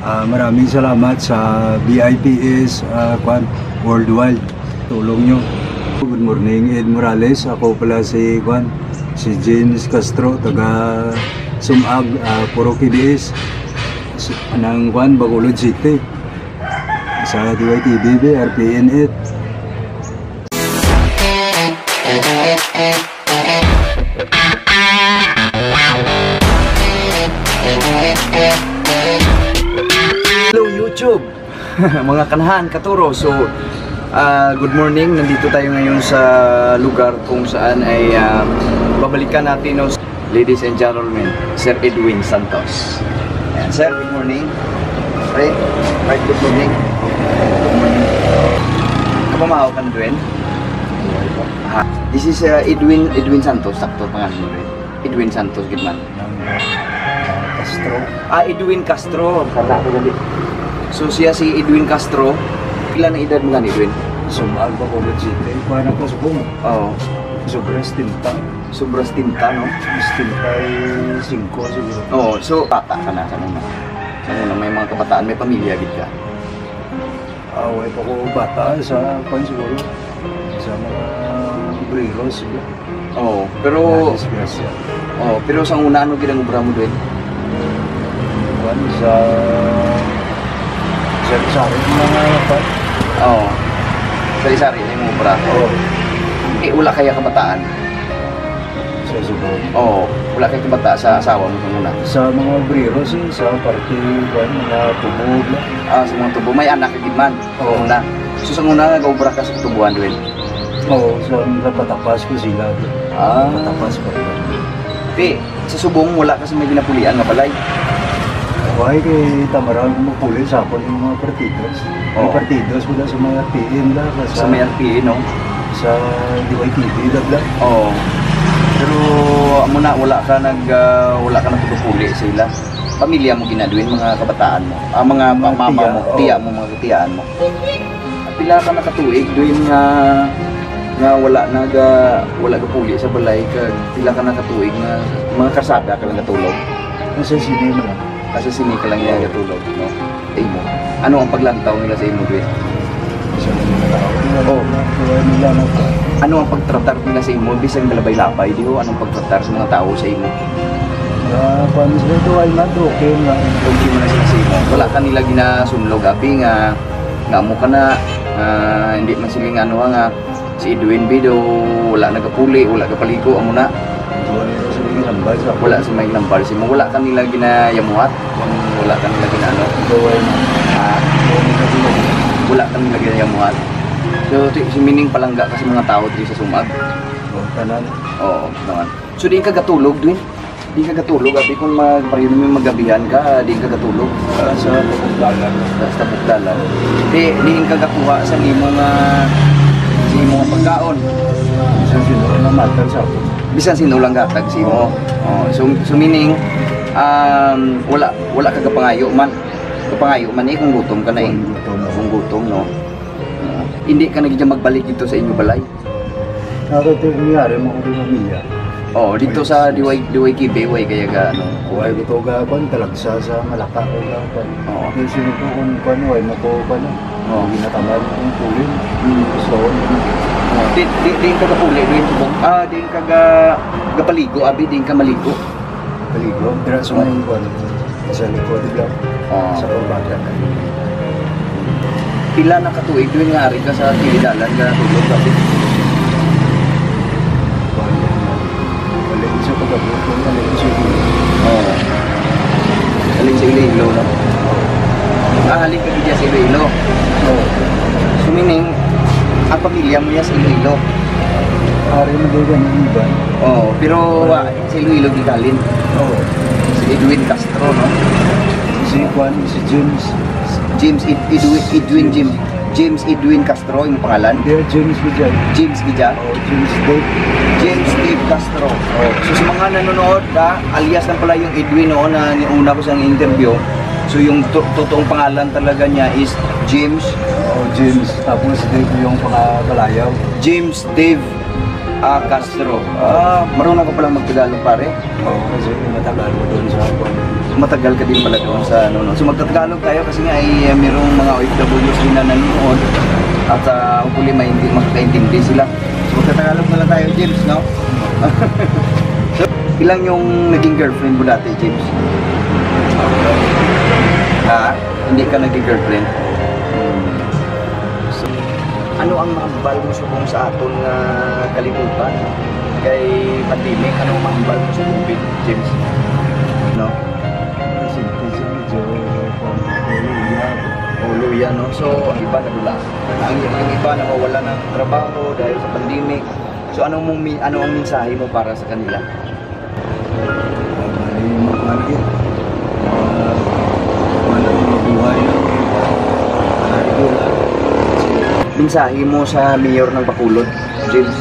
Maraming salamat sa BIPS Worldwide. Tulong nyo. Good morning, Ed Morales. Ako pala si James Castro, taga Sumag, Puro KBS ng Bacolod City. Sa DYTV, RPN 8. Hello YouTube, mga kanahan, katuro. So, good morning. Nandito tayo ngayon sa lugar kung saan ay babalikan natin, no, ladies and gentlemen, Sir Edwin Santos. Ayan, Sir, good morning. Right, good morning. Good morning. Kapamahaw ka na, Edwin? This is Edwin Santos, sakto pangalan mo, Edwin. Edwin Santos, Gitman. Castro. Edwin Castro. Kata ko dali. So siya si Edwin Castro. Ilan ang edad mo nga, Edwin? Sumag, Bacolod City. Kuha na ko sa buong. Oo. Sobras tinta. Sobras tinta, no? Tinta ay 5 siguro. Oo. So, bata ka na sa muna. Sa muna, may mga kabataan, may pamilya, git ka. Away pa ko bata sa siguro. Sa mga obrero siguro. Oo. Pero, pero sa una, ano ginagubra mo doon? Sa sari-sari mga pat. Oo. Sari-sari na yung ubra. Oo. Wala kaya kabataan? Sa Subog. Oo. Wala kaya kabataan sa asawa mo sa muna? Sa mga obrero sa party, mga tubog na. Sa mga tubo. May anak ka man. Oo. Una. So sa una, nag-ubra ka sa tubuhan doon? Oo. So napatapas ko sila. Patapas ko. Sa subong, wala kasi may ginapulian na balay. Why kay Tamarang mapuli sa ako yung mga partidos. May partidos mula sa mga RPN lang. Sa may RPN, no? Sa DYTV lang. Oo. Pero muna wala ka nagpupuli sa ila. Pamilya mo ginaduin, mga kabataan mo. Mga mama mo, tiya mo, mga tiyaan mo. Pila ka nakatuig doon nga wala ka puli sa balay, pila ka nakatuig na mga kasada ka lang katulog. Nasa sini mo lang. Kasi sini ka lang yung katulog, no? Imo. Ano ang paglantaw nila sa imo, Duin? Ano ang pagtratar nila sa imo? Bisang galabay-lapay, di ho? Anong pagtratar sa mga tao sa imo? Kung sila ito ay okay nga. Okay mo na sila sa imo. Wala ka nila ginasunlog, api nga mo ka na, hindi man siling nga, si Edwin Bido, wala nagapuli, wala kapaligo, amo na. Wala sa may lambar si mo. Wala ka nila ginayamuhat. Wala ka nila ginano. Wala ka nila ginayamuhat. So, mining palangga kasi mga tao dito sa Sumag. Oo, naman. So, di ka gatulog, Dwin? Di ka gatulog. Abi kung magabihan ka, di ka gatulog. Sa Bukdalan. Sa Bukdalan. Di ka gatuha sa imong pagkaon. Isang sinulang na matal sa ako. Bisan sinulang gatag si mo. So meaning wala ka kapangayo man. Kapangayo man kung gutom ka na Kung gutom, no. Hindi ka na magbalik dito sa inyo balay. Ako ito nangyari mo kung pamilya. Dito sa DYKB, kaya ga ano. Huwag ito gagawin, talagsa sa Malaka o gagawin. Yung sinuto kung ano, ay mo ko pa na. Ginatamad kong pulin. So, di ka kapuli, di ka gapaligo, abi, di ka maligo. Paligo, pero sa mga yung sa likod lang, sa pagbaga. Pila na katuig, doon nga ari ka sa tilidalan ka tulog, abi. Alin sa pagkabuto, alin sa Iloilo. Alin sa Iloilo, no? Halin ka dyan sa Iloilo. So meaning, ang pamilya mo yan sa Iloilo. Ari mo doon ng iba. Pero sa Iloilo di kalin. Si Edwin Castro, no? Si James. James Edwin Castro, yung pangalan? James Gija. James Dave. James Dave Castro. So sa mga nanonood, alias lang pala yung Edwin, no, na niuna ko sa interview. So yung totoong pangalan talaga niya is James. James. Tapos Dave yung pangalayaw. James Dave Castro. Marunong ka palang mag-Tagalog, pare? Oo, kasi matagal ko doon sa kwan. Matagal ka din pala doon sa ano, no? So magtatagalog tayo kasi nga ay mayroong mga OFWs din na nanonood at hopefully makakaintindi sila. So magtatagalog na lang tayo, James, no? So, ilang yung naging girlfriend mo dati, James? Hindi ka naging girlfriend? So, ano ang mahambal mo subong sa aton na kalibutan? Kay pandemic, ano ang mahambal mo sa COVID, James? No? Kasi medyo luya. Luya, no? So, ang iba nadula. Ang iba nawawala ng trabaho dahil sa pandemic. So, ano ang mensahe mo para sa kanila? Mali magmali. Mabuhay na. Mensahe mo sa mayor ng Bacolod, James?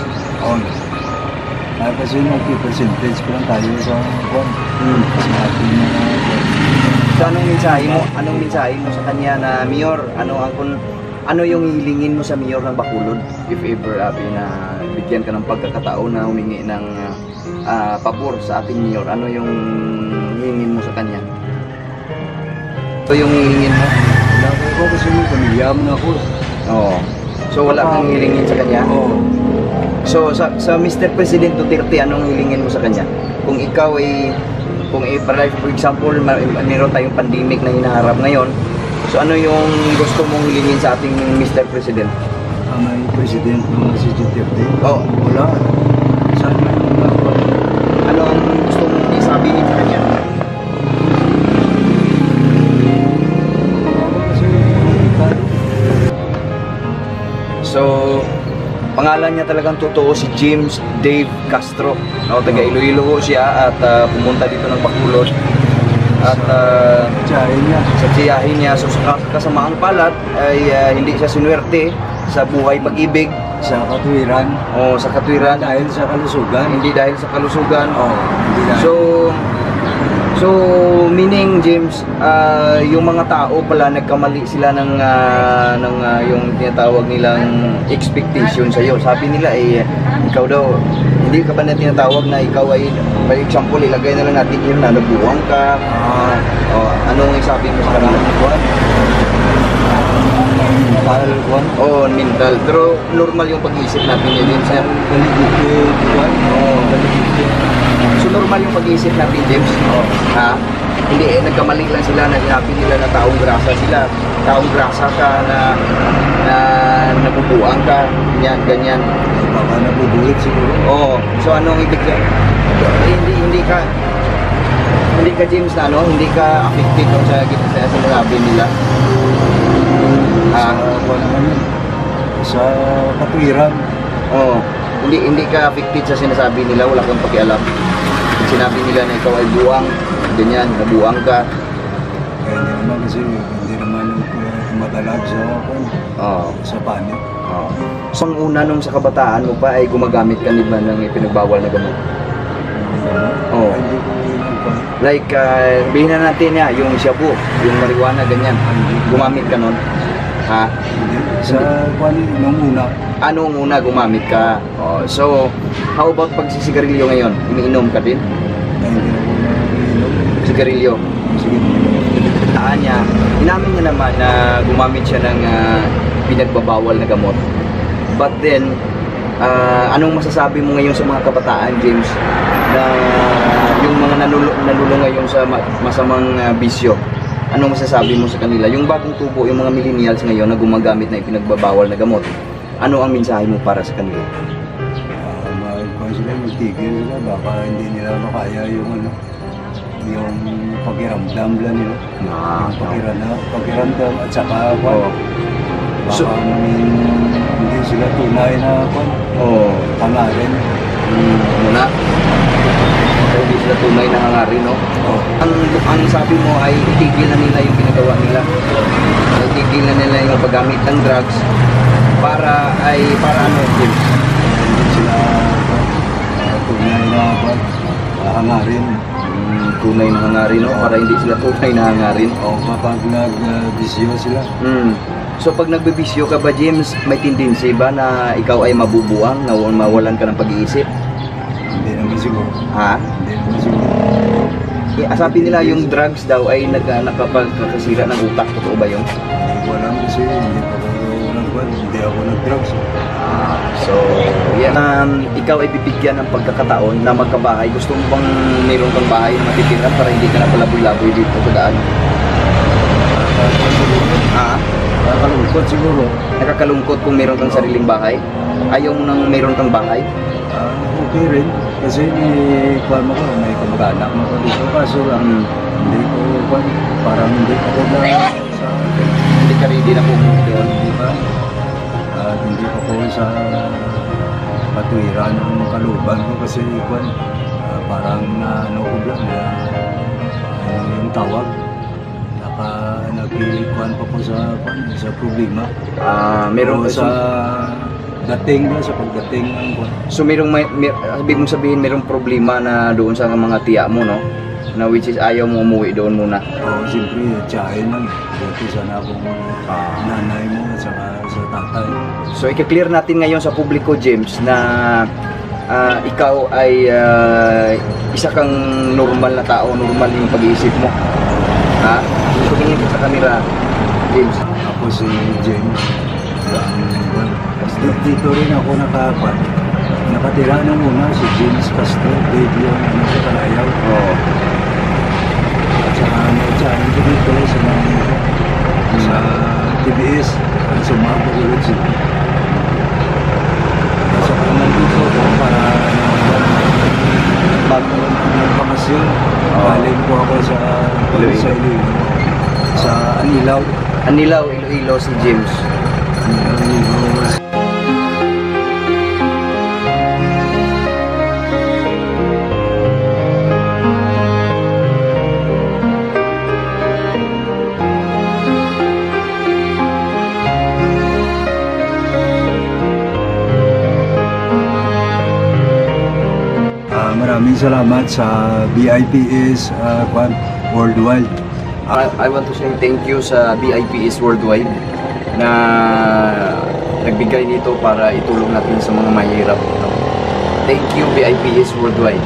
Kasi nag-percentage ko lang tayo sa kwan. Kasi natin na So, anong mensahe mo sa kanya na mayor? Ano yung hilingin mo sa mayor ng Bacolod? If ever, na bigyan ka ng pagkakataon na humingi ng pabor sa ating mayor, ano yung hihingin mo sa kanya? So, yung hihingin mo? wala ko kasi may pamilya mo na ako. Oo. So, wala kang hilingin sa kanya? Oo. So, sa Mr. President Duterte, anong hilingin mo sa kanya? Kung ikaw ay, for example, meron tayong pandemic na hinaharap ngayon, so ano yung gusto mong hilingin sa ating Mr. President? May president ng si Duterte. Oo. Wala. Saan na yung mga Ano ang gusto mong isabihin sa kanya? kasi So, pangalan niya talagang totoo si James Dave Castro. No, taga Iloilo siya at pumunta dito ng Bacolod. At tsahin niya. sa tiyahin niya, so sa kasamaang palad ay hindi siya sinuwerte sa buhay pag-ibig Sa katwiran. o sa katwiran, Dahil sa kalusugan. hindi dahil sa kalusugan. Hindi dahil. So meaning James, yung mga tao pala nagkamali sila ng yung tinatawag nilang expectation sa iyo. Sabi nila ikaw daw hindi ka ba na tinatawag na ikaw ay, for example, ilagay na lang natin yun na nabuwang ka. Anong isabi mo sa kanila? Mental kwan. Mental. Pero normal yung pag-iisip natin yun, James. Baligid kwan. So normal yung pag-iisip natin, James. Hindi nagkamali lang sila na sinabi nila na taong grasa sila. Taong grasa ka na nabubuang ka, ganyan. Baka nabubulit siguro. So anong ibig sabihin? Hindi ka James na hindi ka affected sa sinasabi nila. Sa kwan naman yun. Sa katwiran. Hindi ka affected sa sinasabi nila, wala kang pakialam. Sinabi nila na ikaw ay buwang, ganyan, nabuwang ka. Kaya hindi naman kasi hindi naman madalag sa kwan. Sa panik. So ang una nung sa kabataan mo pa ay gumagamit ka di ba ng ipinagbawal na gamot? Hindi ko kwan. Like, sabihin na natin yung shabu, yung marijuana, ganyan. Gumamit ka nun? Hindi. Sa kwan nung una. Anong una gumamit ka? So, how about pagsisigarilyo ngayon? Umiinom ka din? Hindi na ko nainom. Sigarilyo? Sige. Niya, inamin niya naman na gumamit siya ng pinagbabawal na gamot. But then, anong masasabi mo ngayon sa mga kabataan, James, na yung mga nalulo ngayon sa masamang bisyo? Anong masasabi mo sa kanila? Yung bagong tubo, yung mga millennials ngayon na gumagamit na pinagbabawal na gamot, ano ang mensahe mo para sa kanila? Kung sila magtigil sila, baka hindi nila makaya yung yung pakiramdam lang nila. Yung pakiramdam at saka baka hindi sila tunay na pangarin. Muna? Hindi sila tunay na hangarin, no? Ang sabi mo ay itigil na nila yung ginagawa nila. Itigil na nila yung paggamit ng drugs para ano, James? Hindi sila tunay na hangarin. tunay na hangarin, no? Para hindi sila tunay na hangarin. O kapag nagbisyo sila, So pag nagbibisyo ka ba, James, may tendency ba na ikaw ay mabubuang, na mawalan ka ng pag-iisip? hindi naman siguro. Ha? Hindi naman siguro. Sabi nila yung drugs daw ay nakapagkakasira ng utak. Totoo ba yun? Hindi ko alam kasi hindi ako nag-drugs. So, yan. Ikaw ay bibigyan ng pagkakataon na magkabahay. Gusto mo bang mayroon kang bahay na matitira para hindi ka na palaboy-laboy dito sa daan? Ha? Nakakalungkot siguro. Nakakalungkot kung mayroon kang sariling bahay? Ayaw mo nang mayroon kang bahay? Okay rin. Kasi kuwan mo ko, may kamag-anak mo ko dito. Kaso lang, hindi ko kuwan. Parang hindi ako na sa... Hindi ka rin na pumunta doon. Di ba? At hindi ako sa patuwiran ng kaluban ko kasi kuwan. Parang ano ko lang na yung tawag. Nagikuan pa ko sa problema. Meron sa dating ba, sa pagdating ng kuwan. So sabi mong sabihin merong problema na doon sa mga tiya mo, no? Na which is ayaw mo umuwi doon muna. Oo, siyempre, tiyahin lang. Buti sana akong nanay mo at saka sa tatay. So i-clear natin ngayon sa publiko, James, na ikaw ay isa kang normal na tao, normal yung pag-iisip mo. Ha? Tumingin ka sa camera, James. Ako si James. Dito rin ako nakatira nung una si James Castro, radio sa Kalayaw. Oo. At saka dito sa TBS, ang sumabog ulit siya. At saka nandito ako para magkaroon ng pamasyon. Galing po ako sa Iloilo. Sa Anilaw. Anilaw, Iloilo si James. Maraming salamat sa BIPS Worldwide. I want to say thank you sa BIPS Worldwide na nagbigay nito para itulong natin sa mga mahirap. Thank you BIPS Worldwide.